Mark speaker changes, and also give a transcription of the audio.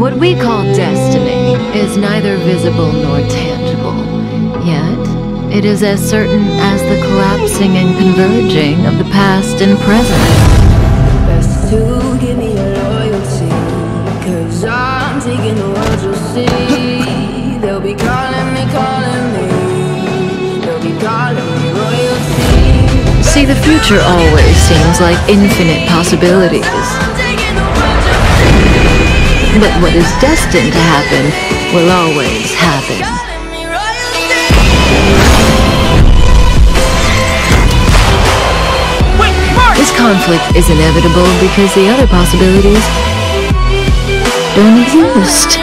Speaker 1: What we call destiny is neither visible nor tangible, yet it is as certain as the collapsing and converging of the past and present.
Speaker 2: Best to give me your loyalty, 'cause I'm taking the world, you'll see. They'll be calling me, they'll be calling me royalty.
Speaker 1: See, the future always seems like infinite possibilities. But what is destined to happen will always happen. This conflict is inevitable because the other possibilities don't exist.